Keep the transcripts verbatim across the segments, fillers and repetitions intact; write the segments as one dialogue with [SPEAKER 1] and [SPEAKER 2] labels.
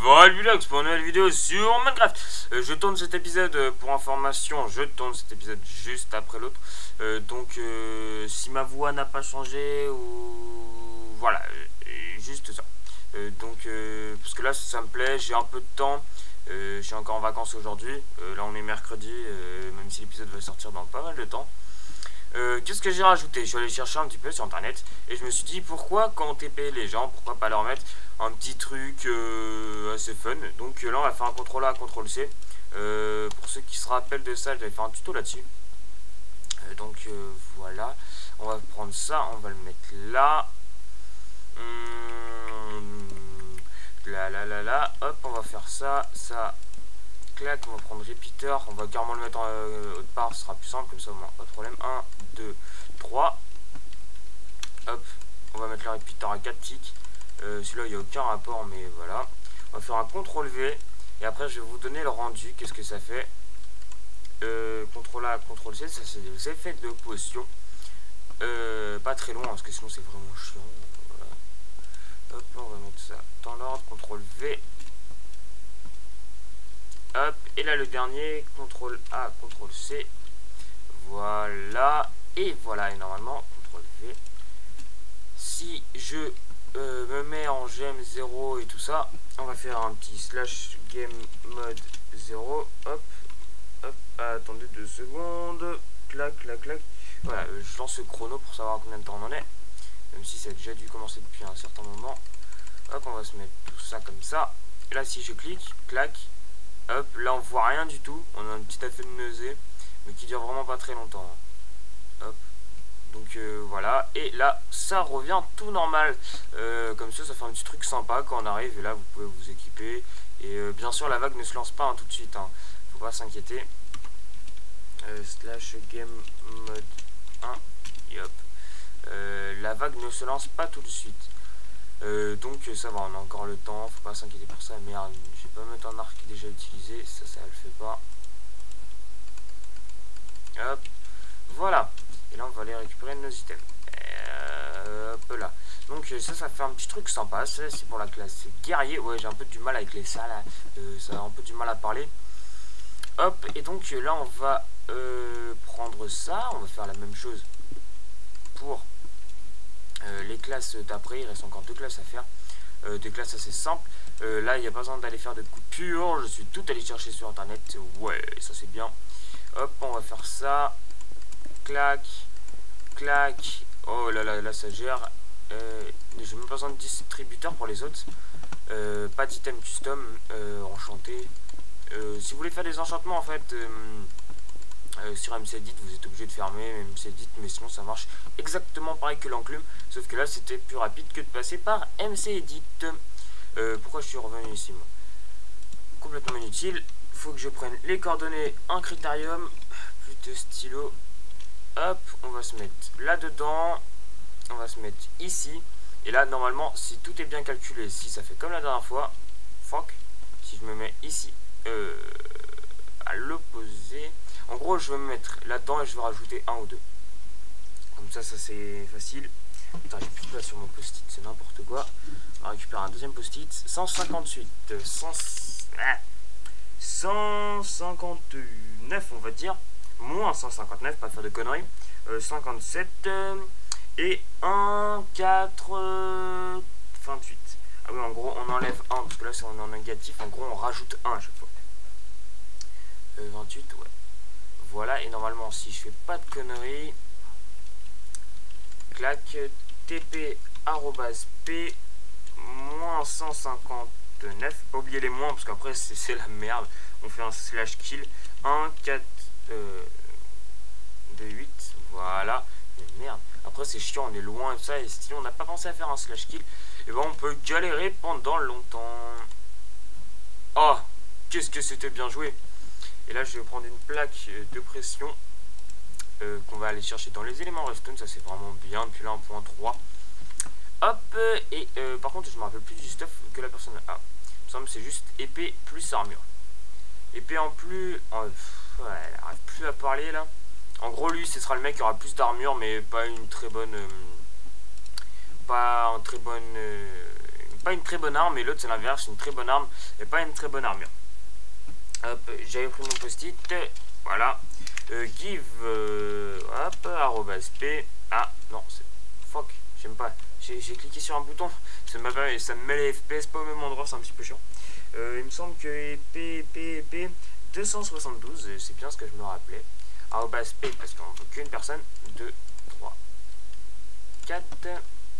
[SPEAKER 1] Valvulox pour une nouvelle vidéo sur Minecraft. euh, Je tourne cet épisode euh, pour information, je tourne cet épisode juste après l'autre. euh, Donc euh, si ma voix n'a pas changé ou... Voilà, euh, juste ça. euh, Donc euh, parce que là ça me plaît, j'ai un peu de temps. euh, Je suis encore en vacances aujourd'hui. euh, Là on est mercredi, euh, même si l'épisode va sortir dans pas mal de temps. Euh, Qu'est-ce que j'ai rajouté? Je suis allé chercher un petit peu sur internet et je me suis dit pourquoi quand on T P les gens, pourquoi pas leur mettre un petit truc euh, assez fun. Donc là on va faire un contrôle A, contrôle C. euh, Pour ceux qui se rappellent de ça, j'avais fait un tuto là-dessus. euh, Donc euh, voilà, on va prendre ça, on va le mettre là. Hum, là là là là, hop, on va faire ça, ça. Clac, on va prendre repeater, on va carrément le mettre en euh, autre part, ce sera plus simple comme ça au moins, pas de problème. un, deux, trois. Hop, on va mettre le repeater à quatre ticks. Euh, Celui-là il n'y a aucun rapport, mais voilà. On va faire un contrôle V et après je vais vous donner le rendu. Qu'est-ce que ça fait? euh, contrôle A, contrôle C, ça c'est des effets de potion. Euh, pas très loin parce que sinon c'est vraiment chiant. Voilà. Hop, on va mettre ça dans l'ordre, contrôle V. Hop, et là le dernier, contrôle A, contrôle C. Voilà, et voilà, et normalement, contrôle V. Si je euh, me mets en gem zéro et tout ça, on va faire un petit slash game mode zéro. Hop, hop, attendez deux secondes. Clac, clac, clac. Voilà, euh, je lance le chrono pour savoir combien de temps on en est. Même si ça a déjà dû commencer depuis un certain moment. Hop, on va se mettre tout ça comme ça. Et là, si je clique, clac. Hop, là on voit rien du tout, on a un petit effet de nausée, mais qui dure vraiment pas très longtemps. Hop, donc euh, voilà, et là ça revient tout normal, euh, comme ça ça fait un petit truc sympa quand on arrive, et là vous pouvez vous équiper, et euh, bien sûr la vague ne se lance pas hein, tout de suite, hein. Faut pas s'inquiéter. euh, Slash game mode un, et hop, euh, la vague ne se lance pas tout de suite. Euh, donc ça va, on a encore le temps, faut pas s'inquiéter pour ça. Merde, je vais pas mettre un arc déjà utilisé, ça ça le fait pas. Hop, voilà. Et là on va aller récupérer nos items. Euh, hop là. Donc ça ça fait un petit truc sympa, ça c'est pour la classe guerrier. Ouais, j'ai un peu du mal avec les ça là, euh, ça a un peu du mal à parler. Hop, et donc là on va euh, prendre ça, on va faire la même chose pour Euh, les classes d'après. Il reste encore deux classes à faire, euh, des classes assez simples. euh, Là il n'y a pas besoin d'aller faire de coupures, je suis tout allé chercher sur internet. Ouais, ça c'est bien. Hop, on va faire ça. Clac, clac. Oh là là, là ça gère. euh, J'ai même pas besoin de distributeur pour les autres. euh, Pas d'item custom euh, enchanté. euh, Si vous voulez faire des enchantements en fait, euh, Euh, sur M C Edit vous êtes obligé de fermer M C Edit, mais sinon ça marche exactement pareil que l'enclume, sauf que là c'était plus rapide que de passer par M C Edit. euh, Pourquoi je suis revenu ici moi? Complètement inutile. Faut que je prenne les coordonnées, un critérium, plus de stylo. Hop, on va se mettre là dedans, on va se mettre ici, et là normalement si tout est bien calculé, si ça fait comme la dernière fois, fuck, si je me mets ici euh, à l'opposé. En gros, je vais me mettre là-dedans et je vais rajouter un ou deux. Comme ça, ça c'est facile. Putain, j'ai plus de place sur mon post-it, c'est n'importe quoi. On va récupérer un deuxième post-it. cent cinquante-huit, cent... cent cinquante-neuf, on va dire. Moins cent cinquante-neuf, pas faire de conneries. Euh, cinquante-sept euh, et un, quatre, euh, vingt-huit. Ah oui, en gros, on enlève un parce que là, c'est on est en négatif. En gros, on rajoute un à chaque fois. Euh, vingt-huit, ouais. Voilà, et normalement si je fais pas de conneries, clac, tp arobase p moins cent cinquante-neuf, pas oublier les moins parce qu'après c'est la merde. On fait un slash kill un, quatre, euh, deux, huit, voilà. Mais merde, après c'est chiant, on est loin et tout ça, et si on n'a pas pensé à faire un slash kill, et ben on peut galérer pendant longtemps. Oh, qu'est-ce que c'était bien joué. Et là je vais prendre une plaque de pression euh, qu'on va aller chercher dans les éléments redstone. Ça c'est vraiment bien depuis là un point trois. Hop, et euh, par contre je me rappelle plus du stuff que la personne a. Il me semble c'est juste épée plus armure. Épée en plus, oh, pff, ouais, elle n'arrive plus à parler là. En gros lui ce sera le mec qui aura plus d'armure, mais pas une très bonne euh, pas un très bonne euh, pas une très bonne arme, et l'autre c'est l'inverse, une très bonne arme et pas une très bonne armure. Hop, j'avais pris mon post-it, voilà. Euh, give, euh, hop, arrobas p. Ah non, c'est fuck, j'aime pas. J'ai cliqué sur un bouton, ça me, ça me met les F P S pas au même endroit, c'est un petit peu chiant. Euh, il me semble que P, P, P deux cent soixante-douze, c'est bien ce que je me rappelais. Arrobas P, parce qu'on ne veut qu'une personne. deux, trois, quatre.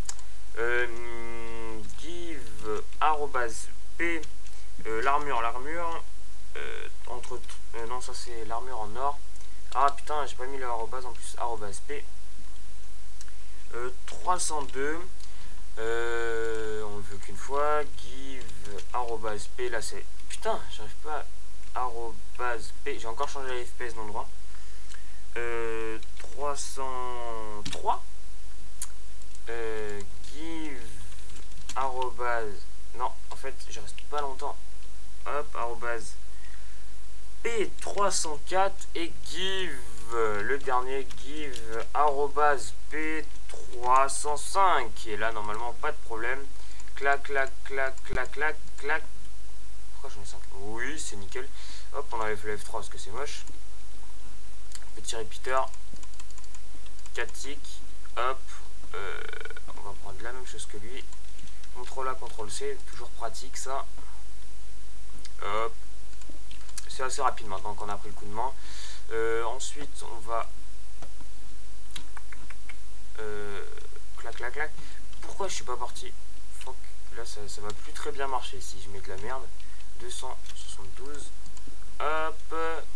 [SPEAKER 1] Euh, give, arrobas P, euh, l'armure, l'armure. Euh, entre. Euh, non, ça c'est l'armure en or. Ah putain, j'ai pas mis le arrobas en plus. Arrobas P. Euh, trois cent deux. Euh, on ne veut qu'une fois. Give arrobas P, là c'est. Putain, j'arrive pas à. Arrobas P, j'ai encore changé les F P S d'endroit. Euh, trois cent trois. Euh, give arrobas. Non, en fait, je reste pas longtemps. Hop, arrobas P trois cent quatre et give. Le dernier, give arrobas P trois cent cinq. Et là, normalement, pas de problème. Clac, clac, clac, clac, clac, clac. Pourquoi j'en ai cinq? Oui, c'est nickel. Hop, on enlève le F trois parce que c'est moche. Petit repeater. quatre ticks. Hop. Euh, on va prendre la même chose que lui. contrôle A, contrôle C. Toujours pratique, ça. Hop. C'est assez rapide maintenant qu'on a pris le coup de main. Euh, ensuite, on va... Euh, clac, clac, clac. Pourquoi je suis pas parti? Fuck. Là, ça, ça va plus très bien marcher si je mets de la merde. deux cent soixante-douze. Hop.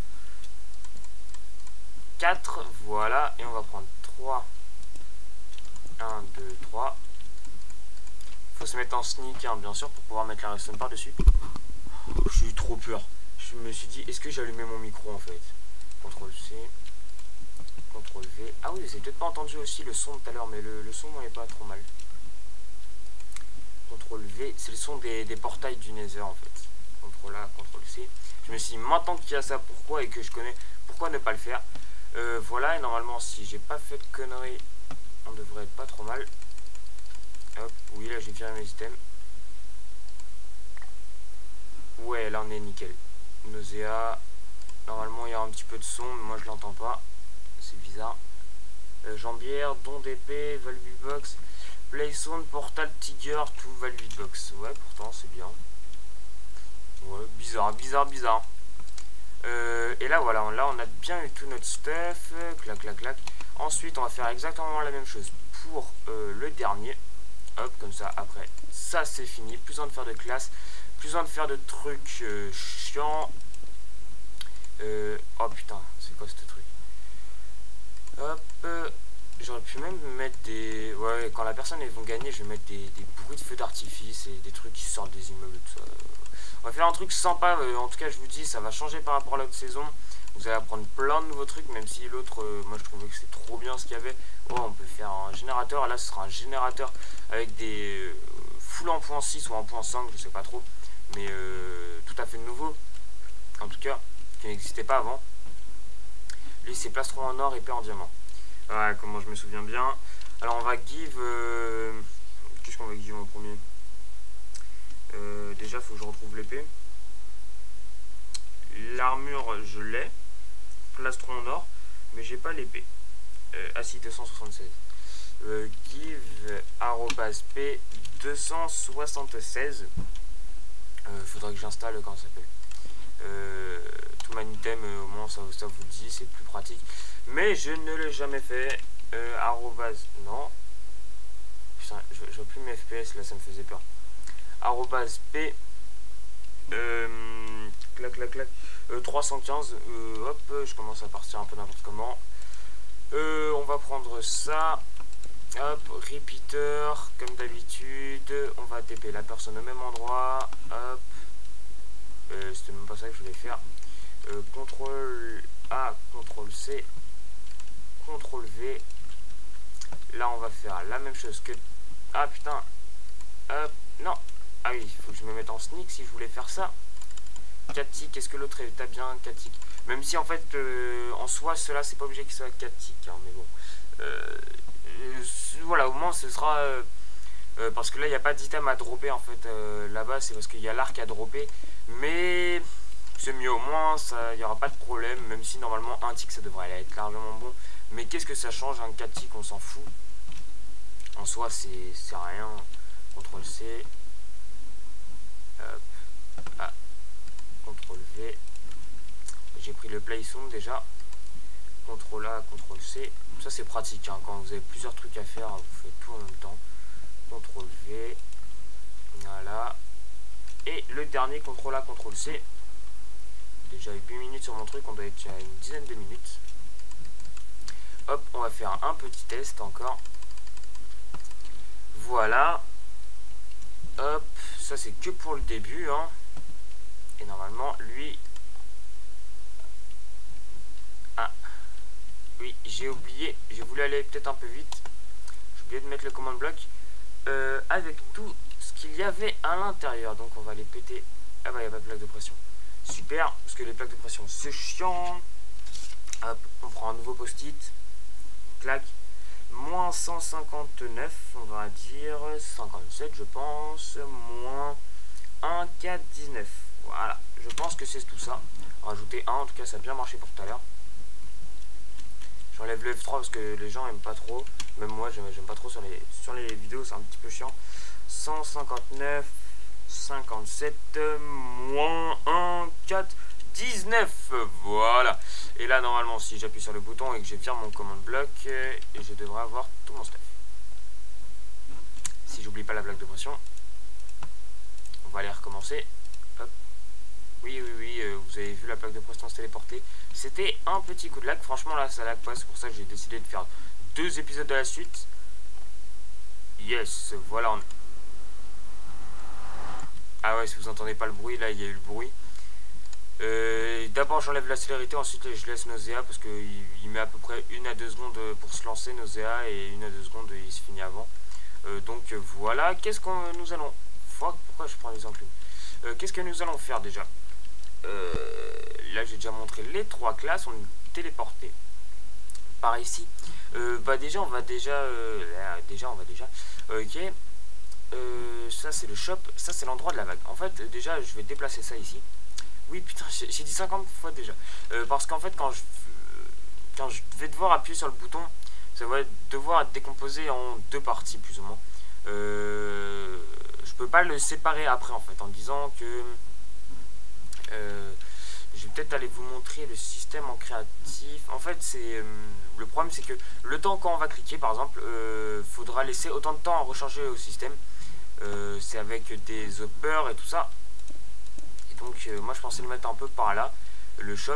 [SPEAKER 1] quatre. Voilà. Et on va prendre trois. un, deux, trois. Faut se mettre en sneak, hein, bien sûr, pour pouvoir mettre la redstone par-dessus. J'ai eu trop peur. Je me suis dit, est-ce que j'ai allumé mon micro en fait? contrôle C. contrôle V. Ah oui, vous avez peut-être pas entendu aussi le son de tout à l'heure, mais le, le son n'est pas trop mal. contrôle V, c'est le son des, des portails du Nether en fait. contrôle A, contrôle C. Je me suis dit, maintenant qu'il y a ça, pourquoi et que je connais, pourquoi ne pas le faire? euh, Voilà, et normalement, si j'ai pas fait de conneries, on devrait être pas trop mal. Hop, oui, là j'ai viré mes items. Ouais, là on est nickel. Nausea. Normalement, il y a un petit peu de son, mais moi je l'entends pas. C'est bizarre. Euh, jambière, don d'épée, Valve Box, Play Sound, Portal, Tiger, tout Valve Box. Ouais, pourtant c'est bien. Ouais, bizarre, bizarre, bizarre. Euh, et là, voilà, là on a bien eu tout notre stuff. Clac, clac, clac. Ensuite, on va faire exactement la même chose pour euh, le dernier. Hop, comme ça, après, ça c'est fini. Plus besoin de faire de classe, plus besoin de faire de trucs euh, chiants. Euh, oh putain, c'est quoi ce truc? Hop, euh, j'aurais pu même mettre des... Ouais, quand la personne, ils vont gagner, je vais mettre des, des bruits de feux d'artifice et des trucs qui sortent des immeubles, tout ça. On va faire un truc sympa, euh, en tout cas, je vous dis, ça va changer par rapport à l'autre saison. Vous allez apprendre plein de nouveaux trucs, même si l'autre, euh, moi je trouvais que c'est trop bien ce qu'il y avait. Oh, on peut faire un générateur, là ce sera un générateur avec des euh, full en point six ou en point cinq, je sais pas trop. Mais euh, tout à fait nouveau, en tout cas, qui n'existait pas avant. Lui c'est plastron en or, épée en diamant. Voilà, comment je me souviens bien. Alors on va give... Euh, qu'est-ce qu'on va give en premier? euh, Déjà, il faut que je retrouve l'épée. L'armure, je l'ai. Plastron en or, mais j'ai pas l'épée. Euh, ah si, deux cent soixante-seize. Euh, give arrobas p deux cent soixante-seize. Euh, faudrait que j'installe, comment ça s'appelle, euh, tout mon item, euh, au moins ça, ça vous le dit, c'est plus pratique. Mais je ne l'ai jamais fait. Euh, arrobas, non. Putain, je, je vois plus mes F P S, là ça me faisait peur. Arrobas p. Euh, clac clac clac. Euh, trois cent quinze. Euh, hop, je commence à partir un peu n'importe comment. Euh, on va prendre ça. Hop, repeater, comme d'habitude. On va T P la personne au même endroit. Hop. Euh, C'était même pas ça que je voulais faire. Euh, contrôle A, contrôle C, contrôle V. Là, on va faire la même chose que... Ah, putain. Hop, non. Ah oui, il faut que je me mette en sneak si je voulais faire ça. quatre ticks, est-ce que l'autre est bien quatre ticks? Même si, en fait, euh, en soi, cela, c'est pas obligé qu'il soit quatre ticks. Hein, mais bon. Euh, euh, voilà, au moins, ce sera... Euh, Euh, parce que là, il n'y a pas d'item à dropper en fait. Euh, Là-bas, c'est parce qu'il y a l'arc à dropper. Mais c'est mieux au moins, il n'y aura pas de problème. Même si normalement, un tick, ça devrait aller être largement bon. Mais qu'est-ce que ça change? Un quatre tick, on s'en fout. En soi, c'est rien. contrôle C. Hop. Ah. contrôle V. J'ai pris le play sound déjà. contrôle A, contrôle C. Ça, c'est pratique. Hein. Quand vous avez plusieurs trucs à faire, vous faites tout en même temps. contrôle V. Voilà. Et le dernier, contrôle A, contrôle C. Déjà huit minutes sur mon truc, on doit être à une dizaine de minutes. Hop, on va faire un petit test encore. Voilà. Hop, ça c'est que pour le début. Hein. Et normalement, lui... Ah. Oui, j'ai oublié. J'ai voulu aller peut-être un peu vite. J'ai oublié de mettre le command block. Euh, avec tout ce qu'il y avait à l'intérieur. Donc on va les péter. Ah bah il n'y a pas de plaque de pression. Super, parce que les plaques de pression c'est chiant. Hop, on prend un nouveau post-it. Clac. Moins cent cinquante-neuf, on va dire cinquante-sept je pense. Moins un quatre dix-neuf. Voilà, je pense que c'est tout ça. Rajouter un, en tout cas ça a bien marché pour tout à l'heure. J'enlève le F trois parce que les gens aiment pas trop. Même moi j'aime pas trop sur les, sur les vidéos, c'est un petit peu chiant. cent cinquante-neuf, cinquante-sept, moins un, quatre, dix-neuf. Voilà. Et là normalement si j'appuie sur le bouton et que je vire mon command block, et je devrais avoir tout mon stuff. Si j'oublie pas la plaque de pression. On va aller recommencer. Hop. Oui, oui, oui, euh, vous avez vu la plaque de pression se téléporter. C'était un petit coup de lag. Franchement, là, ça lag pas. C'est pour ça que j'ai décidé de faire deux épisodes à la suite. Yes, voilà. On... Ah ouais, si vous entendez pas le bruit, là, il y a eu le bruit. Euh, D'abord, j'enlève la célérité. Ensuite, je laisse Nausea parce qu'il il met à peu près une à deux secondes pour se lancer, Nausea. Et une à deux secondes, il se finit avant. Euh, donc, voilà. Qu'est-ce que nous allons... Pourquoi je prends l'exemple euh, Qu'est-ce que nous allons faire déjà? Euh, là j'ai déjà montré les trois classes, on est téléporté par ici. Euh, bah déjà on va déjà euh, là, déjà on va déjà ok euh, ça c'est le shop, ça c'est l'endroit de la vague. En fait déjà je vais déplacer ça ici. Oui putain j'ai dit cinquante fois déjà euh, parce qu'en fait quand je quand je vais devoir appuyer sur le bouton, ça va devoir être décomposé en deux parties plus ou moins. euh, je peux pas le séparer après en fait en disant que Euh, je vais peut-être aller vous montrer le système en créatif. En fait, c'est euh, le problème, c'est que le temps quand on va cliquer, par exemple, euh, faudra laisser autant de temps à recharger au système. Euh, c'est avec des hoppers et tout ça. Et donc, euh, moi, je pensais le mettre un peu par là. Le shop,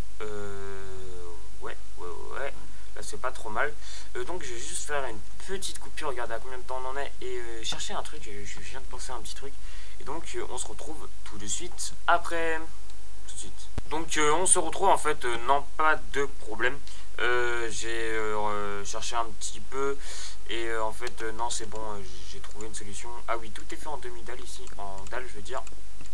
[SPEAKER 1] euh, ouais, ouais, ouais. Là, c'est pas trop mal. Euh, donc, je vais juste faire une petite coupure. Regardez à combien de temps on en est et euh, chercher un truc. Je viens de penser à un petit truc. Et donc euh, on se retrouve tout de suite après. Tout de suite. Donc euh, on se retrouve en fait, euh, non pas de problème. Euh, j'ai euh, cherché un petit peu et euh, en fait euh, non c'est bon, euh, j'ai trouvé une solution. Ah oui, tout est fait en demi-dalle ici, en dalle je veux dire.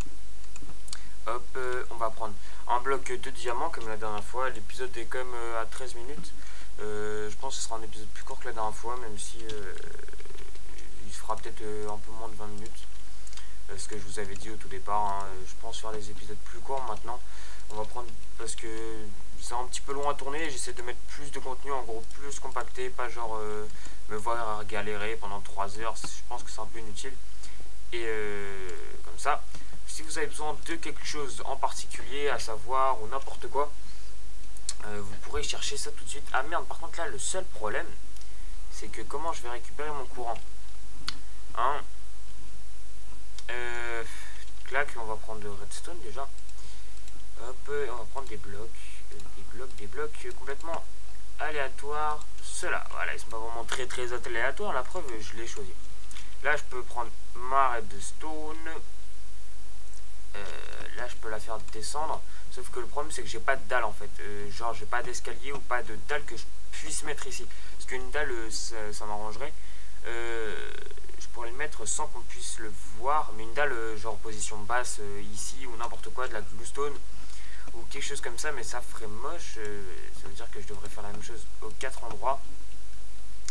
[SPEAKER 1] Hop, euh, on va prendre un bloc de diamants comme la dernière fois. L'épisode est quand même euh, à treize minutes. Euh, je pense que ce sera un épisode plus court que la dernière fois, même si euh, il fera peut-être euh, un peu moins de vingt minutes. Ce que je vous avais dit au tout départ, hein. Je pense faire des épisodes plus courts maintenant. On va prendre parce que c'est un petit peu long à tourner. J'essaie de mettre plus de contenu, en gros plus compacté, pas genre euh, me voir galérer pendant trois heures. Je pense que c'est un peu inutile. Et euh, comme ça, si vous avez besoin de quelque chose en particulier, à savoir ou n'importe quoi, euh, vous pourrez chercher ça tout de suite. Ah merde, par contre là, le seul problème, c'est que comment je vais récupérer mon courant, hein? Euh, clac, on va prendre le redstone déjà. Hop, on va prendre des blocs, euh, des blocs, des blocs euh, complètement aléatoires. Ceux-là, voilà, ils sont pas vraiment très très aléatoires. La preuve, je l'ai choisi. Là, je peux prendre ma redstone. Euh, là, je peux la faire descendre. Sauf que le problème, c'est que j'ai pas de dalle en fait. Euh, genre, j'ai pas d'escalier ou pas de dalle que je puisse mettre ici. Parce qu'une dalle, ça, ça m'arrangerait. Euh, je pourrais le mettre sans qu'on puisse le voir, mais une dalle genre position basse euh, ici ou n'importe quoi, de la bluestone ou quelque chose comme ça, mais ça ferait moche. Euh, ça veut dire que je devrais faire la même chose aux quatre endroits.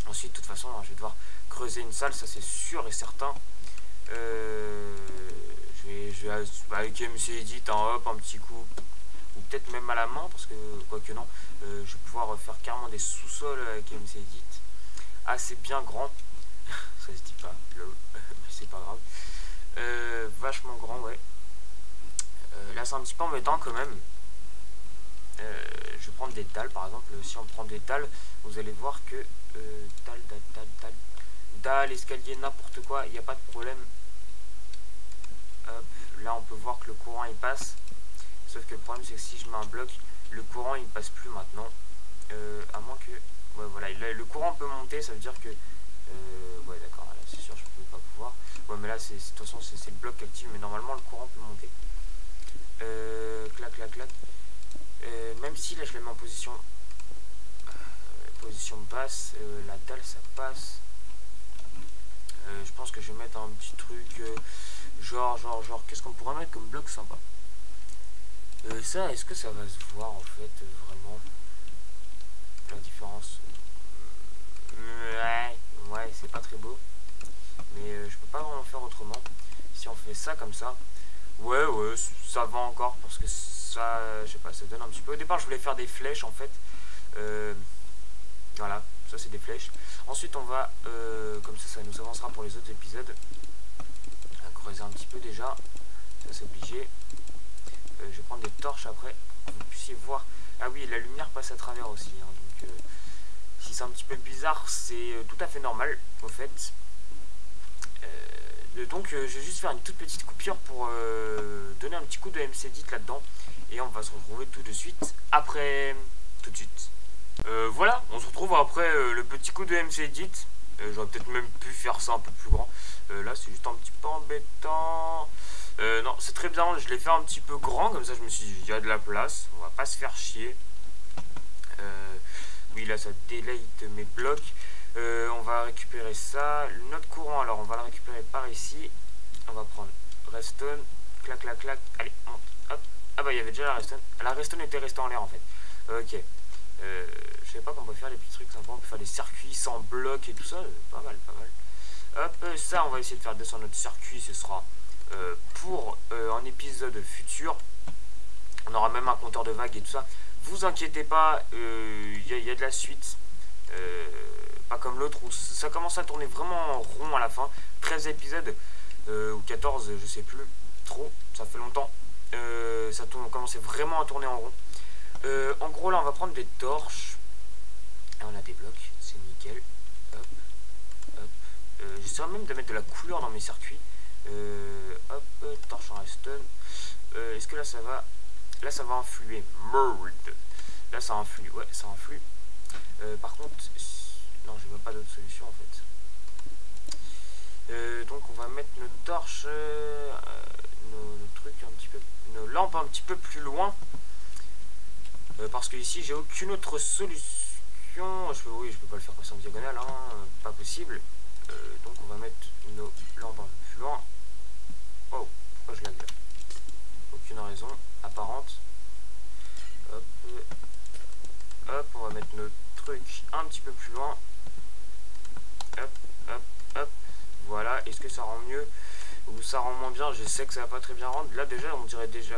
[SPEAKER 1] Ensuite, de toute façon, je vais devoir creuser une salle, ça c'est sûr et certain. Euh, je vais, je vais avec M C Edit, en hop, un petit coup, ou peut-être même à la main, parce que, quoique non, euh, je vais pouvoir faire carrément des sous-sols avec M C Edit. Assez bien grand, ça se dit pas, lol, mais c'est pas grave. Euh, vachement grand, ouais. Euh, là, c'est un petit peu embêtant quand même. Euh, je vais prendre des dalles, par exemple. Si on prend des dalles, vous allez voir que euh, dalle, dalle, dalle, dalle, dalle, escalier, n'importe quoi, il n'y a pas de problème. Hop, là, on peut voir que le courant il passe. Sauf que le problème, c'est que si je mets un bloc, le courant il passe plus maintenant. Euh, à moins que, ouais, voilà, le, le courant peut monter, ça veut dire que, euh, ouais, d'accord, là, c'est sûr, je ne peux pas pouvoir. Ouais, mais là, c'est de toute façon, c'est le bloc qui active, mais normalement, le courant peut monter. Euh, clac, clac, clac. Euh, même si là je la mets en position euh, position basse, euh, la dalle ça passe. Euh, je pense que je vais mettre un petit truc euh, genre genre genre qu'est-ce qu'on pourrait mettre comme bloc sympa. Euh, ça, est-ce que ça va se voir en fait euh, vraiment la différence? Ouais, ouais, c'est pas très beau, mais euh, je peux pas vraiment faire autrement. Si on fait ça comme ça, ouais ouais, ça va encore parce que ça, je sais pas, ça donne un petit peu. Au départ, je voulais faire des flèches en fait. Euh, voilà, ça c'est des flèches. Ensuite, on va, euh, comme ça, ça nous avancera pour les autres épisodes. On va creuser un petit peu déjà, ça c'est obligé. Euh, je vais prendre des torches après pour que vous puissiez voir. Ah oui, la lumière passe à travers aussi. Hein, donc, euh, si c'est un petit peu bizarre, c'est tout à fait normal au fait. Euh, donc, euh, je vais juste faire une toute petite coupure pour euh, donner un petit coup de M C Edit là-dedans. Et on va se retrouver tout de suite après. Tout de suite. Euh, voilà, on se retrouve après euh, le petit coup de M C Edit. Euh, J'aurais peut-être même pu faire ça un peu plus grand. Euh, là, c'est juste un petit peu embêtant. Euh, non, c'est très bien. Je l'ai fait un petit peu grand. Comme ça, je me suis dit, il y a de la place. On va pas se faire chier. Euh, oui, là, ça délite mes blocs. Euh, on va récupérer ça. Notre courant, alors, on va le récupérer par ici. On va prendre redstone. Clac, clac, clac. Allez, monte. Hop. Ah bah il y avait déjà la redstone. La redstone était restée en l'air en fait. Ok. Euh, je sais pas qu'on peut faire des petits trucs sympas. On peut faire des circuits sans blocs et tout ça. Pas mal, pas mal. Hop, ça on va essayer de faire descendre notre circuit. Ce sera euh, pour euh, un épisode futur. On aura même un compteur de vagues et tout ça. Vous inquiétez pas, il euh, y, y a de la suite. Euh, pas comme l'autre où ça commence à tourner vraiment rond à la fin. treize épisodes euh, ou quatorze, je sais plus trop. Ça fait longtemps. Euh, ça tourne, commençait vraiment à tourner en rond. Euh, en gros là on va prendre des torches. Et on a des blocs, c'est nickel. Hop, hop. Euh, J'essaierai même de mettre de la couleur dans mes circuits. Euh, hop, torche en redstone. Euh, Est-ce que là ça va? Là ça va influer. Merde. Là ça influe, ouais ça influe. Euh, par contre, non j'ai même pas d'autre solution en fait. Euh, donc on va mettre nos torches, euh, nos, nos trucs un petit peu, nos lampes un petit peu plus loin. Euh, parce que ici j'ai aucune autre solution. Je peux, oui, je peux pas le faire passer en diagonale, hein, pas possible. Euh, donc on va mettre nos lampes un peu plus loin. Oh, pourquoi je lag là? Aucune raison apparente. Hop, hop, on va mettre nos trucs un petit peu plus loin. Hop, hop, hop. Voilà, est-ce que ça rend mieux ou ça rend moins bien? Je sais que ça va pas très bien rendre. Là déjà on dirait déjà.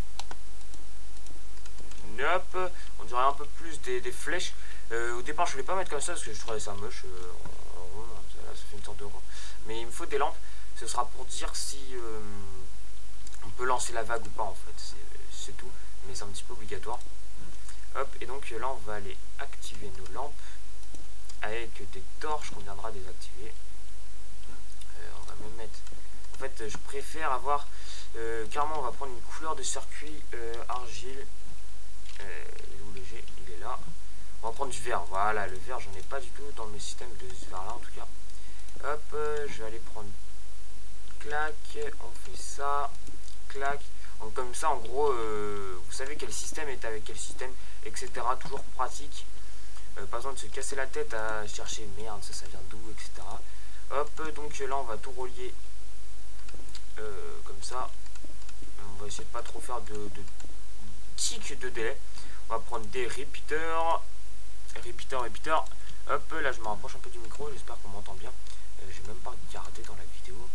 [SPEAKER 1] Hop, on dirait un peu plus des, des flèches. Euh, au départ je voulais pas mettre comme ça parce que je trouvais ça moche. Euh, en, en rond, ça, ça fait une sorte de rond. Mais il me faut des lampes. Ce sera pour dire si euh, on peut lancer la vague ou pas en fait. C'est tout. Mais c'est un petit peu obligatoire. Hop, et donc là on va aller activer nos lampes avec des torches qu'on viendra désactiver. Euh, on va même mettre. En fait, je préfère avoir. Euh, carrément, on va prendre une couleur de circuit euh, argile. Euh, où le G, il est là. On va prendre du vert. Voilà, le vert, j'en ai pas du tout dans mes systèmes de ce vert là en tout cas. Hop, euh, je vais aller prendre. Clac, on fait ça. Clac. Donc, comme ça, en gros, euh, vous savez quel système est avec quel système, et cetera. Toujours pratique. Euh, pas besoin de se casser la tête à chercher merde, ça, ça vient d'où, et cetera. Hop, donc là, on va tout relier euh, comme ça. On va essayer de pas trop faire de, de tic de délai. On va prendre des repeaters. Repeater, repeater. Hop, là je me rapproche un peu du micro, j'espère qu'on m'entend bien. Euh, j'ai même pas regardé dans la vidéo.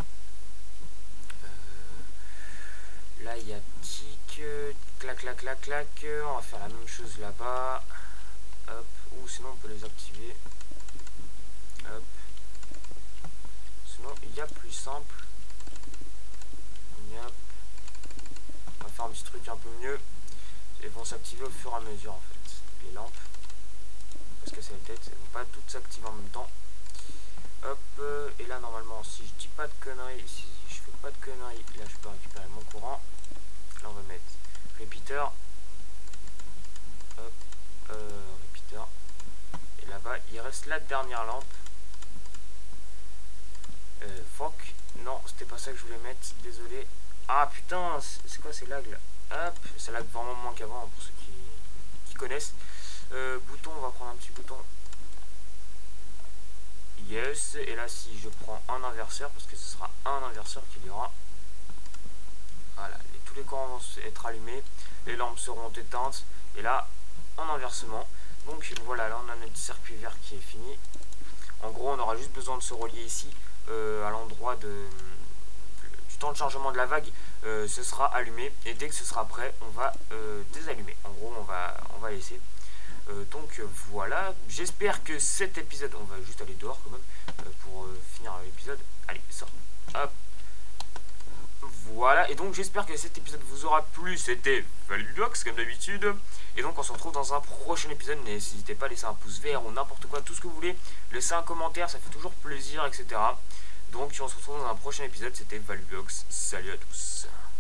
[SPEAKER 1] Euh, là il y a tic, clac clac clac clac, on va faire la même chose là-bas. Hop, ou sinon on peut les activer. Hop. Sinon il y a plus simple. Hop. On va faire un petit truc un peu mieux. Elles vont s'activer au fur et à mesure en fait. Les lampes. Parce que c'est la tête, elles vont pas toutes s'activer en même temps. Hop, et là normalement si je dis pas de conneries, si je fais pas de conneries, là je peux récupérer mon courant. Là on va mettre repeater. Hop, euh, repeater. Et là-bas il reste la dernière lampe. Euh, fuck. Non, c'était pas ça que je voulais mettre, désolé. Ah putain, c'est quoi ces lags là? Hop, ça lag vraiment moins qu'avant pour ceux qui, qui connaissent. Euh, bouton, on va prendre un petit bouton. Yes, et là si je prends un inverseur, parce que ce sera un inverseur qu'il y aura. Voilà, les, tous les courants vont être allumés, les lampes seront éteintes, et là, en inversement. Donc voilà, là on a notre circuit vert qui est fini. En gros, on aura juste besoin de se relier ici, euh, à l'endroit de... du temps de chargement de la vague, euh, ce sera allumé, et dès que ce sera prêt, on va euh, désallumer. En gros, on va, on va laisser. Euh, donc euh, voilà, j'espère que cet épisode, on va juste aller dehors quand même euh, pour euh, finir l'épisode. Allez, sort. Hop. Voilà, et donc j'espère que cet épisode vous aura plu. C'était Valuebox comme d'habitude. Et donc on se retrouve dans un prochain épisode. N'hésitez pas à laisser un pouce vert ou n'importe quoi, tout ce que vous voulez. Laissez un commentaire, ça fait toujours plaisir, et cetera. Donc on se retrouve dans un prochain épisode. C'était Valuebox. Salut à tous.